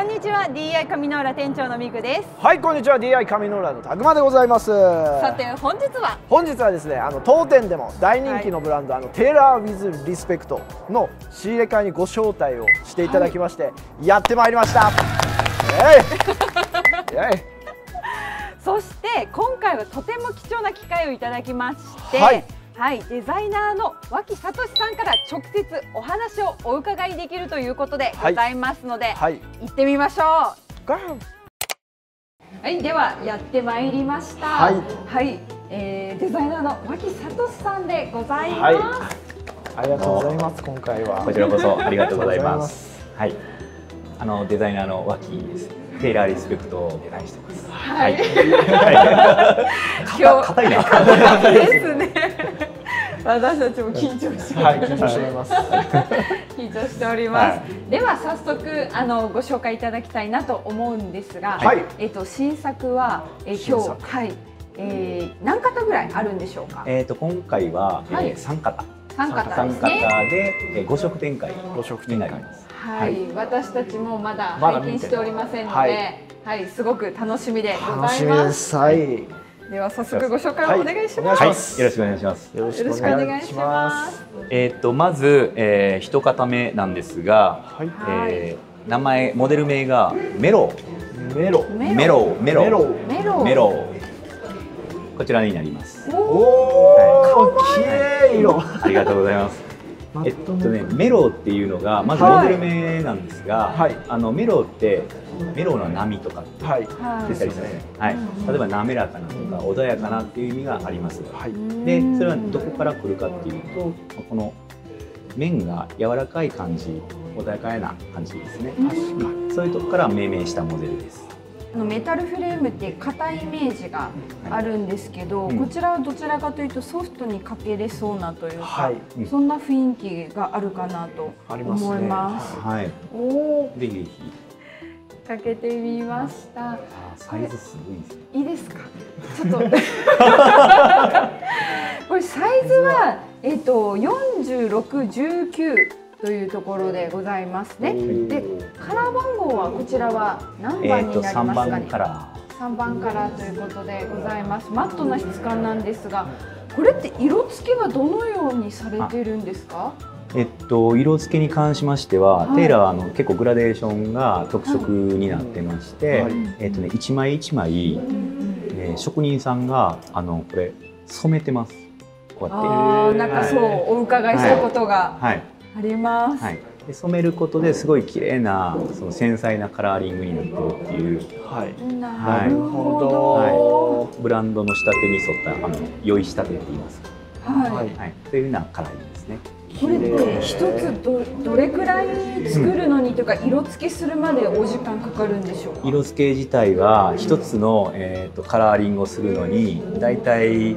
こんにちは、 DI 上ノ浦店長のみくです。 はい、こんにちは、 DI 上ノ浦のたくまでございます。 さて本日はですね、当店でも大人気のブランド、テーラー・ウィズ・リスペクトの仕入れ会にご招待をしていただきまして、やってまいりました。 そして今回はとても貴重な機会をいただきまして、はい、デザイナーの脇聡さんから直接お話をお伺いできるということでございますので、行ってみましょう。はい、ではやってまいりました。デザイナーの脇聡さんでございます。 ありがとうございます。今回はこちらこそありがとうございます。はい、デザイナーの脇です。テーラーリスペクトをデザインしてます。はい。 今日硬いな。 ですね。私たちも緊張しております。緊張しております。では早速ご紹介いただきたいなと思うんですが、新作は今日何型ぐらいあるんでしょうか。 今回は3型。3型で5色展開になります。 はい、私たちもまだ拝見しておりませんので、すごく楽しみでございます。では早速ご紹介をお願いします。 よろしくお願いします。 よろしくお願いします。 まず一型目なんですが、名前モデル名がメロこちらになります。 おお、綺麗色。 ありがとうございます。メロっていうのがまずモデル名なんですが、メロってメロの波とかって出たりするんですね。例えば滑らかなとか穏やかなっていう意味があります。で、それはどこから来るかっていうと、この面が柔らかい感じ、穏やかな感じですね。そういうとこから命名したモデルです。 メタルフレームって硬いイメージがあるんですけど、こちらはどちらかというとソフトにかけれそうなというか、そんな雰囲気があるかなと思います。おお、 ぜひぜひかけてみました。 サイズすごいですね。 いいですか。ちょっとこれサイズは46、19というところでございますね。で、カラー番号はこちらは何番になりますかね。 3番カラー。3番カラーということでございます。マットな質感なんですが、これって色付けはどのようにされているんですか。 色付けに関しましては、テーラーは結構グラデーションが特色になってまして、一枚一枚、職人さんがこれ染めてます。こうやって。 なんかそうお伺いしたことがあります。 で染めることですごい綺麗なその繊細なカラーリングになってるっていう。 なるほど。 ブランドの仕立てに沿った良い仕立てって言います。というようなカラーリングですね。 これって一つどれくらい作るのにというか、色付けするまでお時間かかるんでしょうか。 色付け自体は一つのカラーリングをするのにだいたい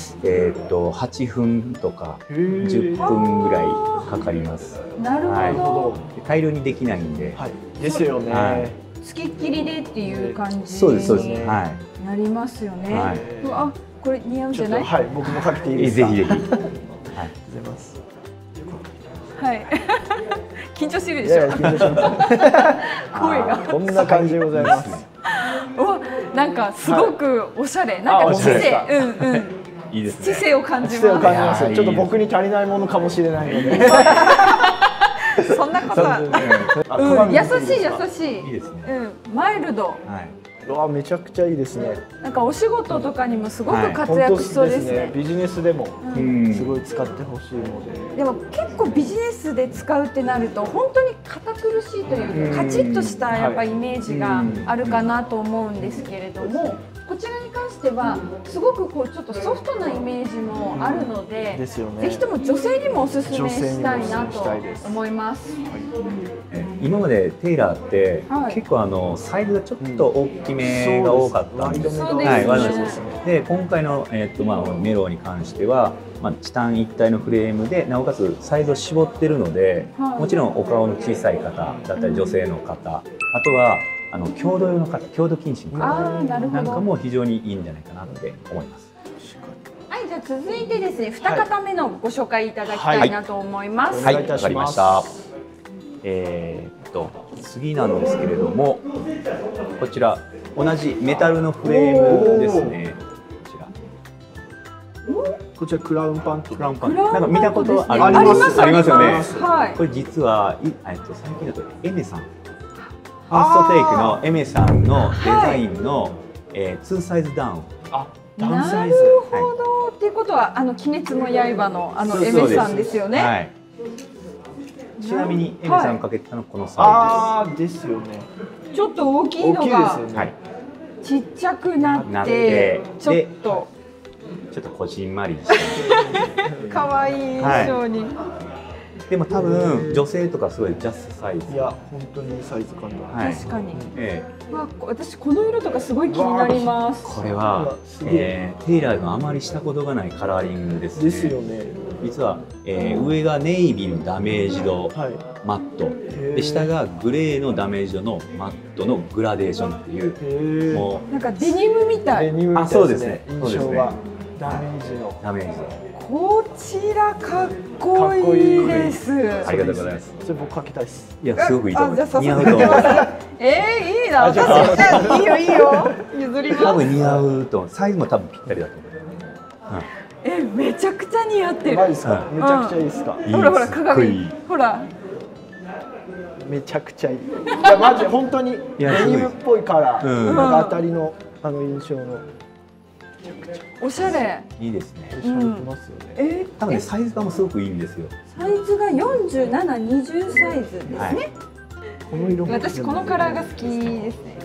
8分とか10分ぐらいかかります。 なるほど。 大量にできないんで。 ですよね。 付きっきりでっていう感じになりますよね。あ、これ似合うんじゃない？ はい、僕もかけていいですか？ ぜひぜひ。 ありがとうございます。 はい。緊張してるでしょ。 緊張します。 声が。 こんな感じでございます。 わ、なんかすごくおしゃれ。なんか知性、 いいですね。 知性を感じます。 ちょっと僕に足りないものかもしれないので。 そんなことは。優しい優しい。 いいですね。 マイルド。 めちゃくちゃいいですね。 なんかお仕事とかにもすごく活躍しそうですね。 ビジネスでもすごい使ってほしいので。 でも結構ビジネスで使うってなると本当に堅苦しいというか、カチッとしたやっぱイメージがあるかなと思うんですけれども、こちらに関してはすごくこうちょっとソフトなイメージもあるので、ぜひとも女性にもおすすめしたいなと思います。 今までテーラーって結構サイズがちょっと大きめが多かったんです。で、今回のメロに関してはチタン一体のフレームでなおかつサイズを絞ってるので、もちろんお顔の小さい方だったり女性の方、あとは強度用の方、強度近視の方なんかも非常にいいんじゃないかなって思います。 はい、じゃあ続いてですね、2型目のご紹介いただきたいなと思います。 はい、わかりました。 次なんですけれども、こちら同じメタルのフレームですね。 こちらクラウンパント。 なんか見たことありますよね。これ実は最近だとエメさん、ファーストテイクのエメさんのデザインの2サイズダウン。 ダウンサイズ。なるほど。っていうことは鬼滅の刃のエメさんですよね。 ちなみにエメさんかけたのこのサイズですよね。 ちょっと大きいのがちっちゃくなってちょっとこじんまりして可愛い印象に。 でも多分女性とかすごいジャストサイズ。 いや本当にサイズ感が。 確かに。私この色とかすごい気になります。 これはテイラーのあまりしたことがないカラーリングですね。 ですよね。 実は上がネイビーのダメージドマットで、下がグレーのダメージドのマットのグラデーションっていう、もうなんかデニムみたい。 そうですね。 印象がダメージの。 こちらかっこいいです。 ありがとうございます。 それ僕かけたいです。 いやすごくいいと思います。似合うと思います。 いいな。私いいよ譲ります。 多分似合うと、サイズも多分ぴったりだと思います。 めちゃくちゃ似合ってる。 めちゃくちゃいいですか。 ほら鏡。ほら。 めちゃくちゃいい。いやマジ本当にデニムっぽいカラー、当たりの印象の。 おしゃれ。 いいですね。 おしゃれてますよね。 多分ねサイズ感もすごくいいんですよ。 サイズが47、20サイズですね。 この色。 私このカラーが好きですね。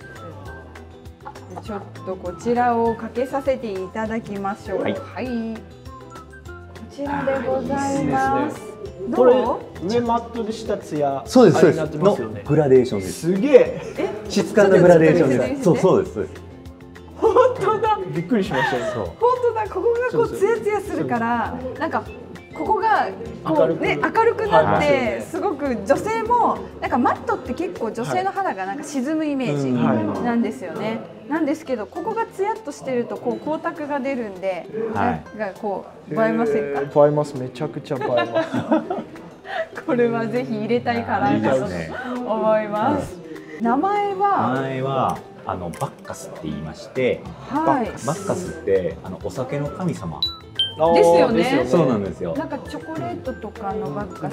ちょっとこちらをかけさせていただきましょう。はい。こちらでございます。 これ上マットで下ツヤ。 そうです。 のグラデーションです。 すげえ。 質感のグラデーションです。そうです。 本当だ。 びっくりしましたね。 本当だ。ここがこうツヤツヤするから、なんかここがこうね明るくなってすごく女性もなんかマットって結構女性の肌がなんか沈むイメージなんですよね。なんですけどここがツヤっとしてるとこう光沢が出るんで、なんかこう映えませんか？ 映えます。めちゃくちゃ映えます。 これはぜひ入れたいカラーだと思います。名前はバッカスって言いまして、バッカスってお酒の神様ですよね。 そうなんですよ。 なんかチョコレートとかのバッカス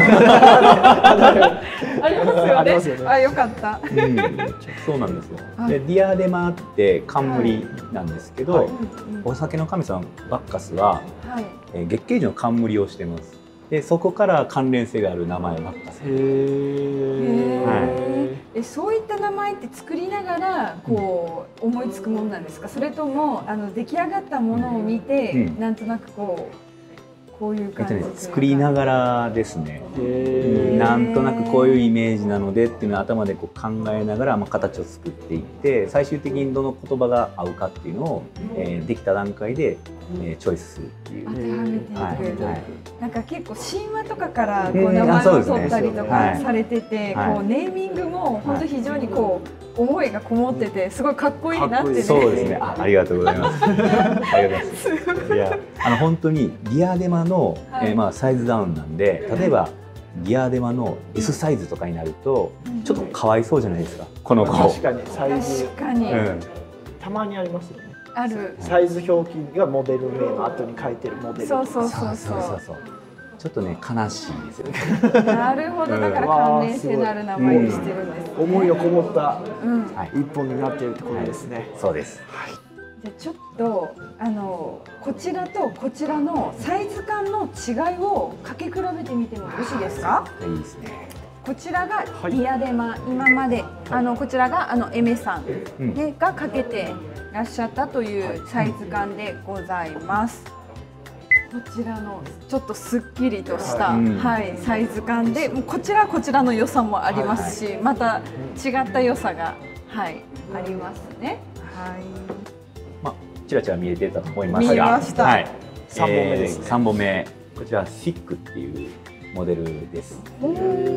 ありますよね。よかった。 そうなんですよ。でディアデマって冠なんですけど、お酒の神様バッカスは月桂樹の冠をしてます。でそこから関連性がある名前バッカス。 そういった名前って作りながらこう思いつくものなんですか？それとも出来上がったものを見てなんとなくこういう感じで作りながらですね。なんとなくこういうイメージなのでっていうのを頭でこう考えながら形を作っていって、最終的にどの言葉が合うかっていうのをできた段階でチョイスするっていう。 当てはめていく。なんか結構神話とかからこう名前を取ったりとかされてて、こうネーミングも本当非常にこう思いがこもっててすごいかっこいいなってね。 そうですね。ありがとうございます。ありがとうございます。いや本当にディアデマのサイズダウンなんで、例えばディアデマの S サイズとかになるとちょっとかわいそうじゃないですか。この子。 確かにサイズ。 確かに。 たまにありますよね。 ある。 サイズ表記がモデル名の後に書いてるモデル。 そう。 ちょっとね悲しいですよね。 なるほど。だから関連性のある名前にしてるんです。 思いのこもった一本になっているってことですね。 そうです。 じゃあちょっとこちらとこちらのサイズ感の違いをかけ比べてみてもよろしいですか？ いいですね。 こちらがディアデマ、今までこちらがエメさんがかけてらっしゃったというサイズ感でございます。こちらのちょっとすっきりとしたサイズ感で、こちらはこちらの良さもありますし、また違った良さがありますね。 ちらちら見えてたと思いますが、 見えました。 3本目ですね。3本目、こちらシックっていうモデルです。 こ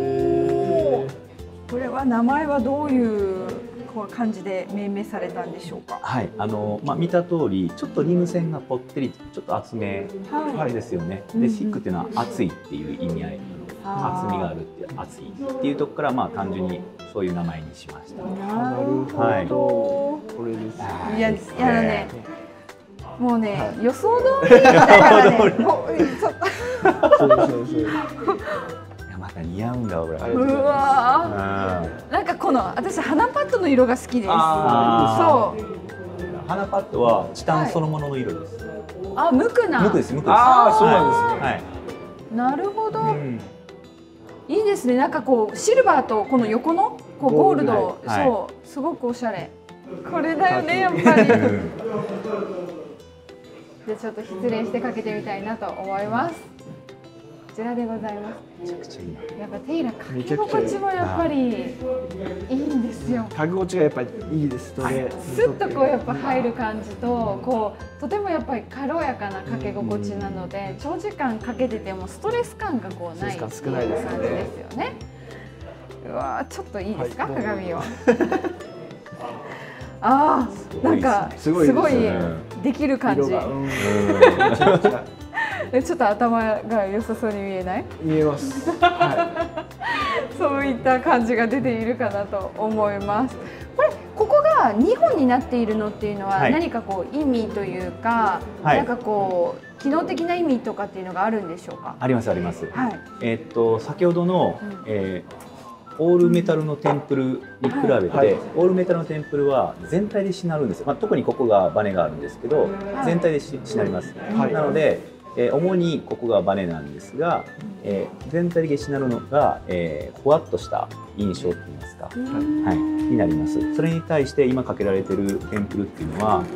れは名前はどういう感じで命名されたんでしょうか？ はい、見た通りちょっとリム線がぽってりちょっと厚めですよね。でシックっていうのは厚いっていう意味合い厚みがあるっていう厚いっていうところからまあ単純にそういう名前にしました。 なるほど。これです。 いやね、もうね、予想通りだからね、もうちょっと。 そう。 いやまた似合うんだ俺。 うわー。なんかこの私鼻パッドの色が好きです。そう。 鼻パッドはチタンそのものの色です。 あ、無垢な。 無垢です。 ああ、そうなんですね。 はい。 なるほど。いいですね。なんかこうシルバーとこの横のこうゴールド、そうすごくおしゃれ。これだよねやっぱり。じゃあちょっと失礼してかけてみたいなと思います。こちらでございます。 めちゃくちゃいいな。 やっぱテイラかけ心地もやっぱりいいんですよ。 かけ心地がやっぱりいいです。 スッとこうやっぱ入る感じと、こうとてもやっぱり軽やかなかけ心地なので、長時間かけててもストレス感がこうないっていう感じですよね。うわー、ちょっといいですか、鏡を。ああ、なんかすごいできる感じ。ちょっと頭が良さそうに見えない？ 見えます。 そういった感じが出ているかなと思います。ここが2本になっているのっていうのは何かこう意味というか、なんかこう機能的な意味とかっていうのがあるんでしょうか？ ありますあります。 はい。 先ほどのオールメタルのテンプルに比べて、オールメタルのテンプルは全体でしなるんですよ。まあ、特にここがバネがあるんですけど、全体でしなります。なので、主にここがバネなんですが、全体的にしなるのが、ふわっとした印象といいますか、はい、になります。それに対して今かけられているテンプルっていうのは、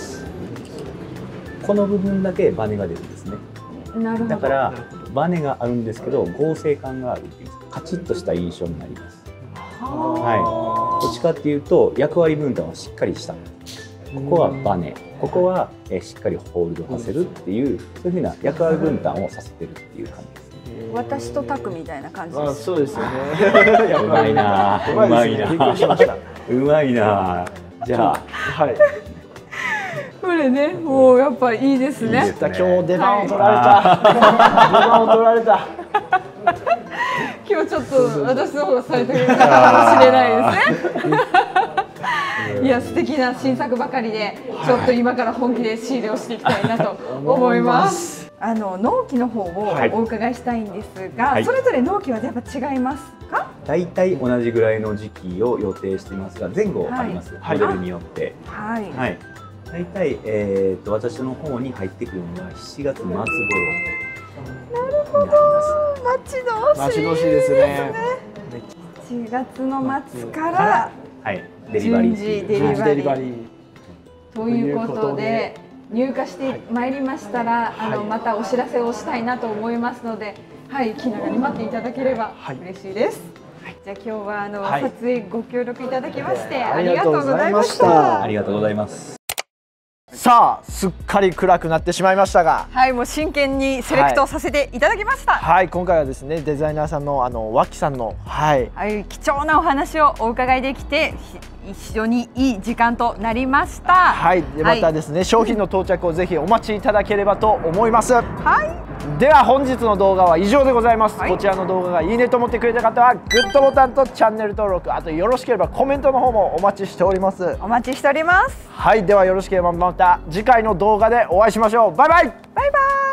この部分だけバネが出るんですね。だからバネがあるんですけど合成感があるっていうカチッとした印象になります。はい。どっちかっていうと役割分担はしっかりした。ここはバネ、ここはしっかりホールドさせるっていう、そういうふうな役割分担をさせてるっていう感じです。 私とタクみたいな感じです。 そうですよね。 うまいな。うまいな。うまいな。じゃあ。はい。 これね、もうやっぱいいですね。 今日出番を取られた。出番を取られた。 今日ちょっと私の方がされてるかもしれないですね。いや素敵な新作ばかりで、ちょっと今から本気で仕入れをしていきたいなと思います。納期の方をお伺いしたいんですが、それぞれ納期はやっぱ違いますか？ 大体同じぐらいの時期を予定していますが、前後あります。モデルによって。はい。はい。大体私の方に入ってくるのは7月末頃。なるほど。待ち遠しいですね。7月の末から順次デリバリーということで入荷してまいりましたら、またお知らせをしたいなと思いますので、気長に待っていただければ嬉しいです。じゃあ今日は撮影ご協力いただきましてありがとうございました。 ありがとうございます。 さあすっかり暗くなってしまいましたが、 もう真剣にセレクトさせていただきました。 今回はですねデザイナーさんの脇さんの貴重なお話をお伺いできて非常にいい時間となりました。 でまたですね商品の到着をぜひお待ちいただければと思います。では本日の動画は以上でございます。こちらの動画がいいねと思ってくれた方はグッドボタンとチャンネル登録、あとよろしければコメントの方もお待ちしております。 お待ちしております。 ではよろしければまた次回の動画でお会いしましょう。バイバイ。 バイバイ。